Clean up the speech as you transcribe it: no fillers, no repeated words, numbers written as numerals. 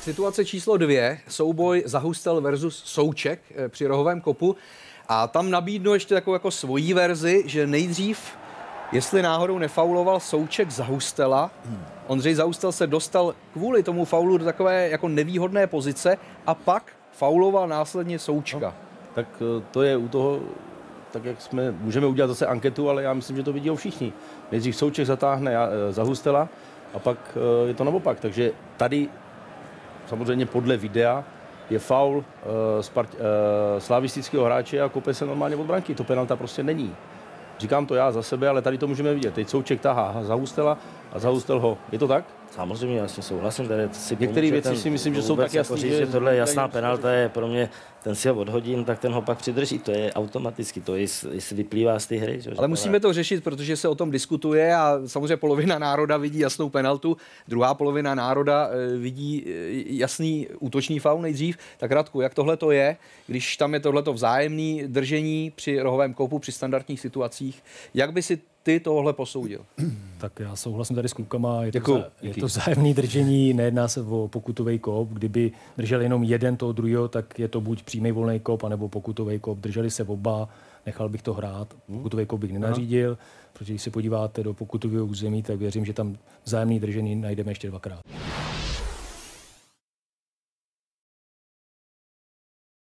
Situace číslo 2, souboj Zahustel versus Souček při rohovém kopu. A tam nabídnu ještě takovou jako svojí verzi, že nejdřív, jestli náhodou nefauloval Souček Zahustela, Ondřej Zahustel se dostal kvůli tomu faulu do takové jako nevýhodné pozice a pak fauloval následně Součka. No, tak to je u toho, tak jak můžeme udělat zase anketu, ale já myslím, že to vidí všichni. Nejdřív Souček zatáhne Zahustela a pak je to naopak. Takže tady samozřejmě podle videa je faul slavistického hráče a kope se normálně od branky. To penalta prostě není. Říkám to já za sebe, ale tady to můžeme vidět. Teď Souček tahá Zahustela a Zahustel ho. Je to tak? Samozřejmě, jasně souhlasím. Tady si některé věci si myslím, že jsou tak jasné, že tohle je jasná penalta, je pro mě, ten si ho odhodím, tak ten ho pak přidrží. To je automaticky, to jestli vyplývá z té hry. Že? Ale musíme to řešit, protože se o tom diskutuje a samozřejmě polovina národa vidí jasnou penaltu, druhá polovina národa vidí jasný útočný faul nejdřív. Tak Radku, jak tohle to je, když tam je tohleto vzájemné držení při rohovém kopu, při standardních situacích, jak by si ty tohle posoudil? Tak já souhlasím tady s klukama, je to vzájemné držení, nejedná se o pokutový kop. Kdyby držel jenom jeden toho druhého, tak je to buď přímý volný kop, anebo pokutový kop. Drželi se oba, nechal bych to hrát. Pokutový kop bych nenařídil, protože když se podíváte do pokutového území, tak věřím, že tam vzájemné držení najdeme ještě dvakrát.